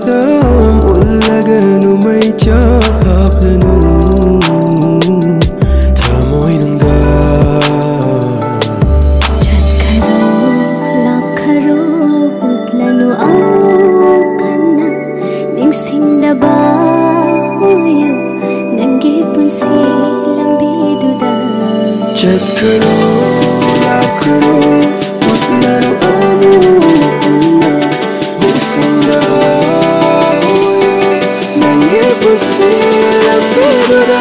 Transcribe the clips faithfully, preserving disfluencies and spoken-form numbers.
Some ulaganu may chakaplanu Tamoy nungga Chatkaro, lakharo utlanu amukana Ningsindaba uyo Nangi punsi lambiduda Chatkaro, lakharo utlanu amukana Ningsindaba uyo Nangi punsi lambiduda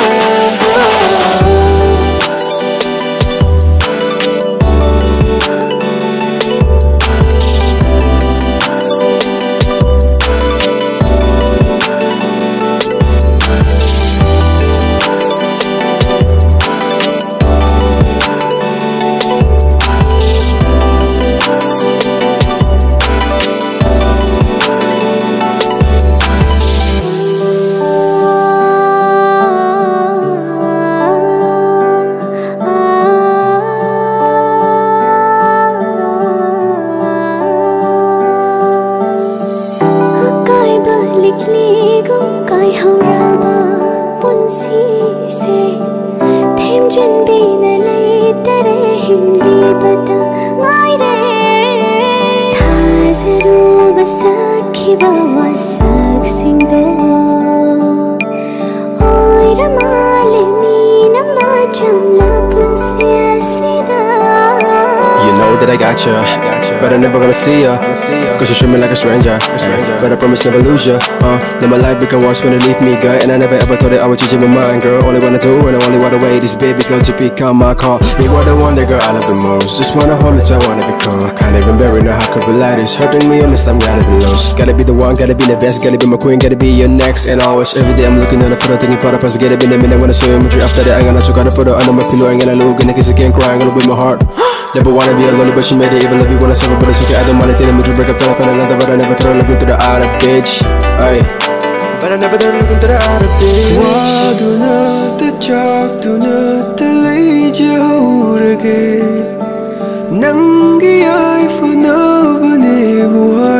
That I got ya, but I'm never gonna see ya, cause you treat me like a stranger, but I promise never lose ya, uh, now my life become worse when you leave me, girl, and I never ever thought that I would change my mind, girl, only wanna do and I only wanna wait is baby girl to pick up my call, you are the one that girl I love the most, just wanna hold it, I wanna be cool, can't even bear it now, how could be like this, hurting me all this time, gotta be lost, gotta be the one, gotta be the best, gotta be my queen, gotta be your next, and always, every day I'm looking at the photo, thinking part of us, gotta be the minute when I saw you, after that I'm gonna check out the photo, under my pillow, I'm gonna look, and I kiss again, crying, all with my heart. Never wanna be alone, but you made it. Even if you wanna suffer, but it's okay. I don't mind it. Tell me to break up, tell me another, but I never turn look into the outer bitch. Aye, but I never turn look into the outer bitch. Why do not the chalk, do not the lady hold again. Nangi I for no one ever.